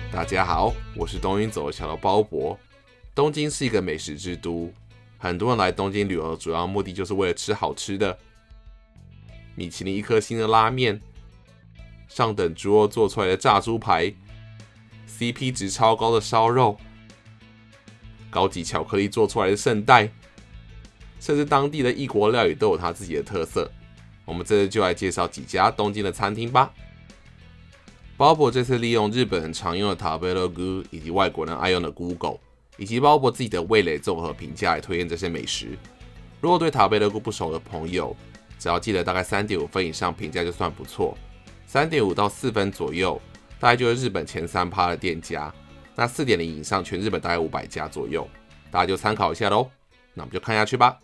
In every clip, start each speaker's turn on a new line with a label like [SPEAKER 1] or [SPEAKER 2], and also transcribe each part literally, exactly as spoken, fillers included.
[SPEAKER 1] 大家好，我是东京走的小头包伯。东京是一个美食之都，很多人来东京旅游的主要目的就是为了吃好吃的。米其林一颗星的拉面，上等猪肉做出来的炸猪排 ，C P 值超高的烧肉，高级巧克力做出来的圣代，甚至当地的异国料理都有它自己的特色。我们这次就来介绍几家东京的餐厅吧。包伯这次利用日本人常用的 Tabelog 以及外国人爱用的 Google， 以及包伯自己的味蕾综合评价来推荐这些美食。如果对 Tabelog 不熟的朋友，只要记得大概 三点五 分以上评价就算不错， 三点五 到四分左右大概就是日本前 百分之三 的店家，那 四点零 以上全日本大概五百家左右，大家就参考一下咯。那我们就看下去吧。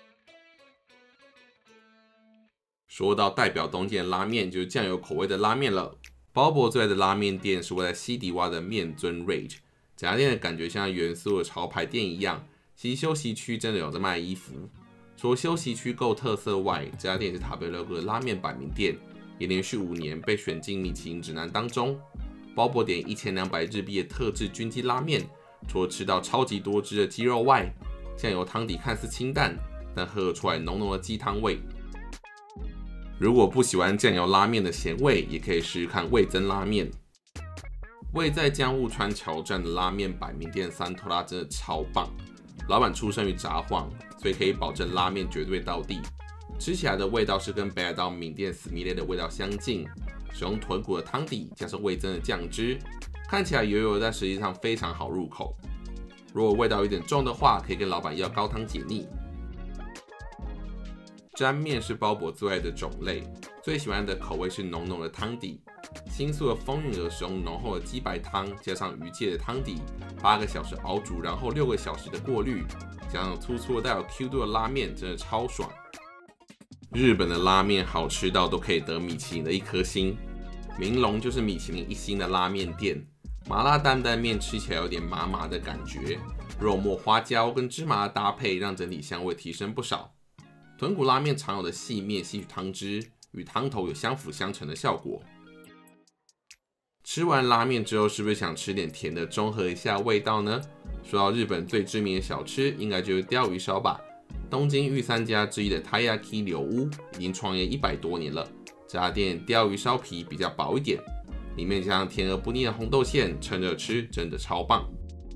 [SPEAKER 1] 说到代表东京的拉面，就是酱油口味的拉面了。包伯最爱的拉面店是位在西迪洼的面尊 Rage， 这家店的感觉像元素的潮牌店一样，其实休息区真的有在卖衣服。除了休息区够特色外，这家店也是Tabelog的拉面百名店，也连续五年被选进米其林指南当中。包伯点一千两百日币的特制军鸡拉面，除了吃到超级多汁的鸡肉外，酱油汤底看似清淡，但喝得出来浓浓的鸡汤味。如果不喜欢酱油拉面的咸味，也可以试试看味增拉面。位在江户川桥站的拉面百名店三托拉真的超棒，老板出生于札幌，所以可以保证拉面绝对到地。吃起来的味道是跟北海道名店死米类的味道相近，使用豚骨的汤底加上味增的酱汁，看起来油油，但实际上非常好入口。如果味道有点重的话，可以跟老板要高汤解腻。沾面是包伯最爱的种类，最喜欢的口味是浓浓的汤底。新宿的风韵儿使用浓厚的鸡白汤，加上鱼介的汤底，八个小时熬煮，然后六个小时的过滤，加上粗粗的带有 Q 度的拉面，真的超爽。日本的拉面好吃到都可以得米其林的一颗星，明龙就是米其林一星的拉面店。麻辣担担面吃起来有点麻麻的感觉，肉末花椒跟芝麻的搭配让整体香味提升不少。豚骨拉面常有的细面吸取汤汁，与汤头有相辅相成的效果。吃完拉面之后，是不是想吃点甜的，中和一下味道呢？说到日本最知名的小吃，应该就是鲷鱼烧吧。东京御三家之一的 Taiyaki 柳屋已经创业一百多年了。这家店鲷鱼烧皮比较薄一点，里面加上甜而不腻的红豆馅，趁热吃真的超棒。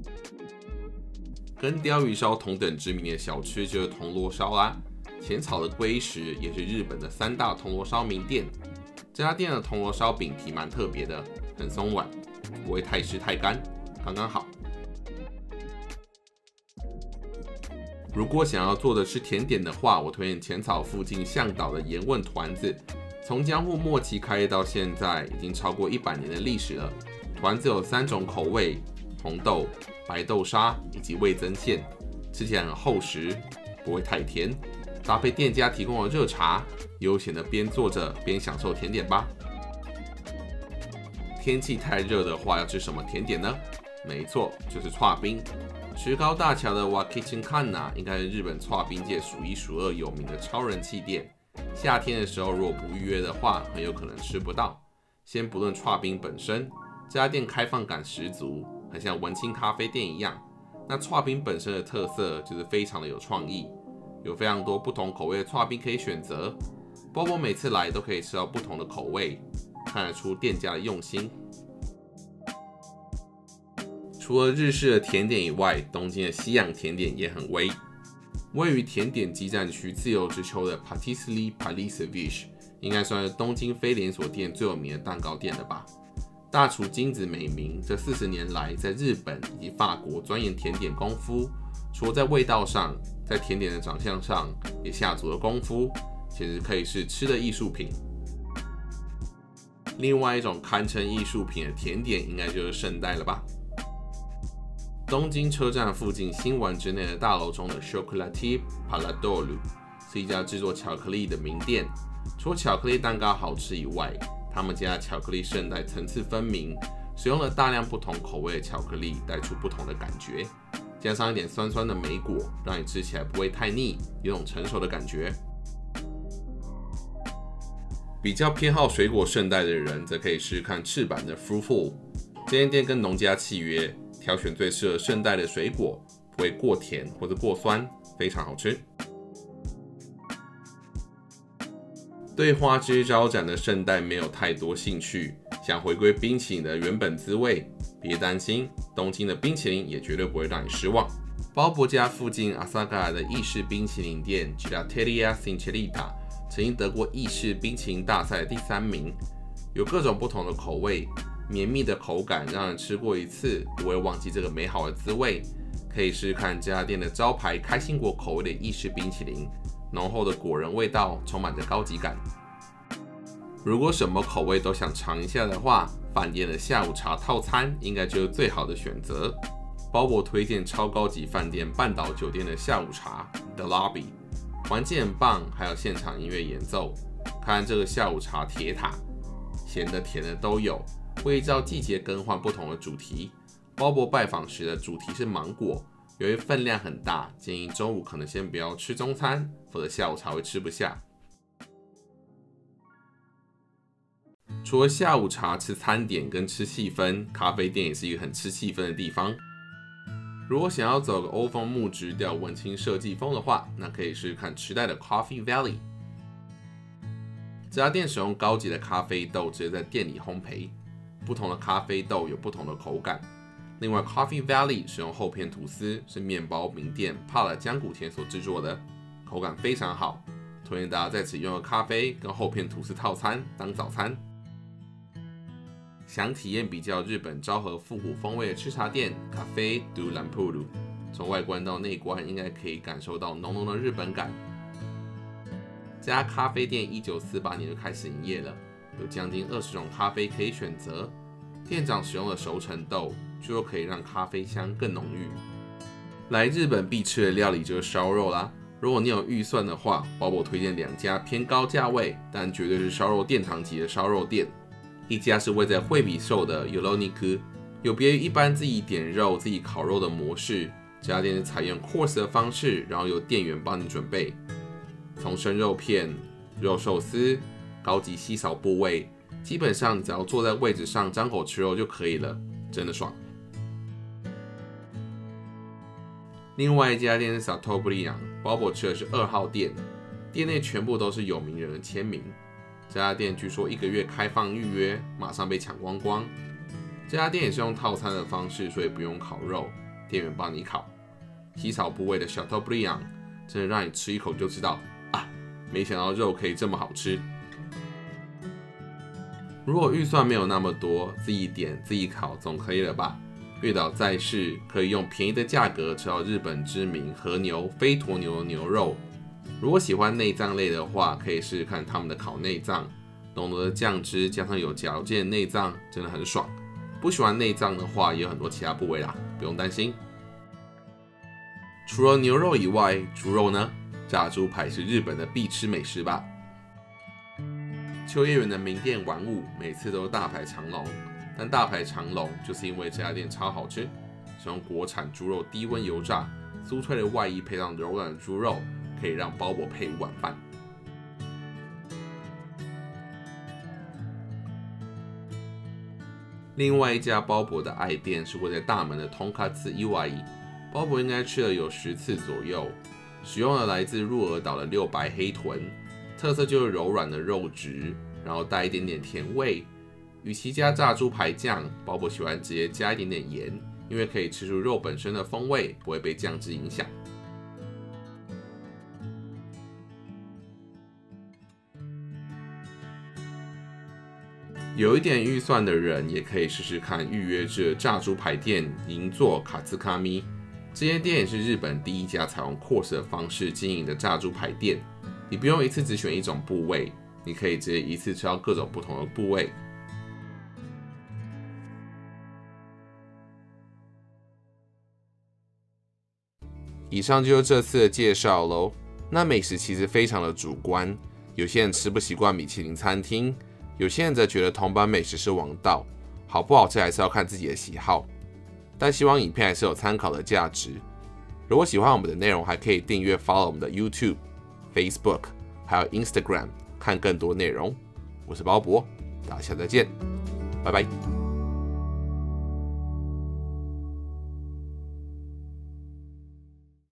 [SPEAKER 1] 跟鲷鱼烧同等知名的小吃就是铜锣烧啦。浅草的龟石也是日本的三大铜锣烧名店。这家店的铜锣烧饼皮蛮特别的，很松软，不会太湿太干，刚刚好。如果想要做的是甜点的话，我推荐浅草附近向导的盐问团子，从江户末期开业到现在，已经超过一百年的历史了。团子有三种口味：红豆、白豆沙以及味增馅，吃起来很厚实，不会太甜。搭配店家提供的热茶，悠闲的边坐着边享受甜点吧。天气太热的话，要吃什么甜点呢？没错，就是剉冰。石膏大桥的 Wakichin Kana 应该是日本剉冰界数一数二有名的超人气店。夏天的时候，如果不预约的话，很有可能吃不到。先不论剉冰本身，这家店开放感十足，很像文青咖啡店一样。那剉冰本身的特色就是非常的有创意。有非常多不同口味的剉冰可以选择，包伯每次来都可以吃到不同的口味，看得出店家的用心。除了日式的甜点以外，东京的西洋甜点也很威。位于甜点基站区自由之丘的 Patisserie Palisevich 应该算是东京非连锁店最有名的蛋糕店了吧。大厨金子美名这四十年来在日本以及法国钻研甜点功夫，除了在味道上，在甜点的长相上也下足了功夫，简直可以是吃的艺术品。另外一种堪称艺术品的甜点，应该就是圣代了吧。东京车站附近新丸之内的大楼中的 Chocolatier Paladolu 是一家制作巧克力的名店。除了巧克力蛋糕好吃以外，他们家的巧克力圣代层次分明，使用了大量不同口味的巧克力，带出不同的感觉。加上一点酸酸的莓果，让你吃起来不会太腻，有种成熟的感觉。比较偏好水果圣代的人，则可以试试看赤坂的 Fruitful。 这间店跟农家契约，挑选最适合圣代的水果，不会过甜或者过酸，非常好吃。对花枝招展的圣代没有太多兴趣，想回归冰淇淋的原本滋味，别担心，东京的冰淇淋也绝对不会让你失望。鲍勃家附近阿萨嘎的意式冰淇淋店 Gelateria Sinchelita 曾经得过意式冰淇淋大赛的第三名，有各种不同的口味，绵密的口感让人吃过一次不会忘记这个美好的滋味。可以试试看这家店的招牌开心果口味的意式冰淇淋，浓厚的果仁味道充满着高级感。如果什么口味都想尝一下的话，饭店的下午茶套餐应该就是最好的选择。鲍勃推荐超高级饭店半岛酒店的下午茶 The Lobby， 环境很棒，还有现场音乐演奏。看这个下午茶铁塔，咸的甜的都有，会依照季节更换不同的主题。鲍勃拜访时的主题是芒果，由于分量很大，建议中午可能先不要吃中餐，否则下午茶会吃不下。除了下午茶吃餐点跟吃气氛，咖啡店也是一个很吃气氛的地方。如果想要走个欧风木质调文青设计风的话，那可以试试看池袋的 Coffee Valley。这家店使用高级的咖啡豆直接在店里烘焙，不同的咖啡豆有不同的口感。另外 ，Coffee Valley 使用厚片吐司，是面包名店帕拉姜谷田所制作的，口感非常好，推荐大家在此用个咖啡跟厚片吐司套餐当早餐。想体验比较日本昭和复古风味的吃茶店 Cafe do Lampuru， 从外观到内观应该可以感受到浓浓的日本感。这家咖啡店一九四八年就开始营业了，有将近二十种咖啡可以选择。店长使用的熟成豆，据说可以让咖啡香更浓郁。来日本必吃的料理就是烧肉啦。如果你有预算的话，鲍勃推荐两家偏高价位，但绝对是烧肉殿堂级的烧肉店。一家是位在惠比寿的 Yoroniku， 有别于一般自己点肉、自己烤肉的模式，这家店是采用 course 的方式，然后由店员帮你准备，从生肉片、肉寿司、高级稀少部位，基本上你只要坐在位置上张口吃肉就可以了，真的爽。另外一家店是 Chateaubriand， 鲍勃吃的是二号店，店内全部都是有名人的签名。这家店据说一个月开放预约，马上被抢光光。这家店也是用套餐的方式，所以不用烤肉，店员帮你烤。稀少部位的 Chateaubriand 真的让你吃一口就知道啊，没想到肉可以这么好吃。如果预算没有那么多，自己点自己烤总可以了吧？月岛在世可以用便宜的价格吃到日本知名和牛、非鸵牛的牛肉。如果喜欢内脏类的话，可以试试看他们的烤内脏，浓浓的酱汁加上有嚼劲的内脏，真的很爽。不喜欢内脏的话，也有很多其他部位啦，不用担心。除了牛肉以外，猪肉呢？炸猪排是日本的必吃美食吧？秋叶原的名店玩物每次都大排长龙，但大排长龙就是因为这家店超好吃，使用国产猪肉低温油炸，酥脆的外衣配上柔软的猪肉，可以让鲍勃配晚饭。另外一家鲍勃的爱店是位在大门的 Tonkatsu Iwai， 鲍勃应该吃了有十次左右，使用了来自鹿儿岛的六白黑豚，特色就是柔软的肉质，然后带一点点甜味。与其加炸猪排酱，鲍勃喜欢直接加一点点盐，因为可以吃出肉本身的风味，不会被酱汁影响。有一点预算的人也可以试试看预约制的炸猪排店银座卡兹卡咪。这间店也是日本第一家采用 course 的方式经营的炸猪排店。你不用一次只选一种部位，你可以直接一次吃到各种不同的部位。以上就是这次的介绍咯。那美食其实非常的主观，有些人吃不习惯米其林餐厅，有些人则觉得铜板美食是王道，好不好吃还是要看自己的喜好。但希望影片还是有参考的价值。如果喜欢我们的内容，还可以订阅 follow 我们的 YouTube、Facebook 还有 Instagram 看更多内容。我是鲍勃，大家下次再见，拜拜。